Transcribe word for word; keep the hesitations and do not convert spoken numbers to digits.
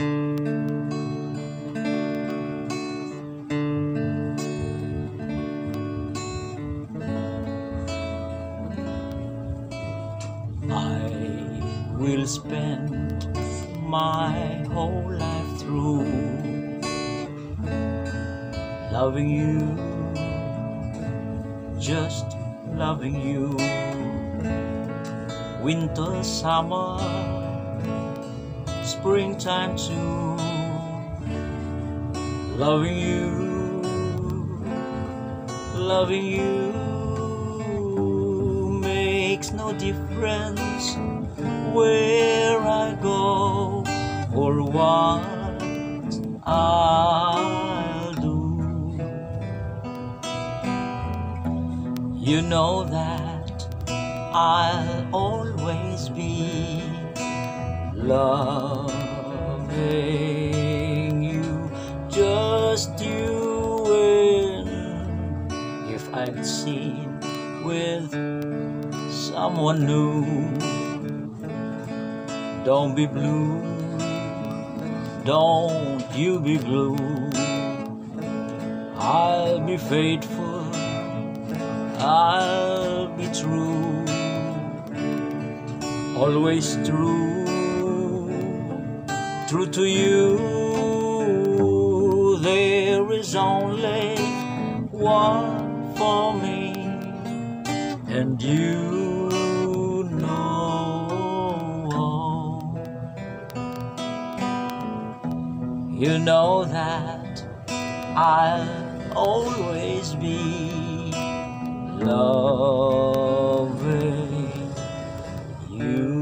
I will spend my whole life through loving you, just loving you. Winter, summer, springtime too. Loving you, loving you makes no difference where I go or what I'll do. You know that I'll always be loving you, just you. And if I'm seen with someone new, don't be blue, don't you be blue. I'll be faithful, I'll be true, always true, true to you. There is only one for me, and you know. You know that I'll always be loving you.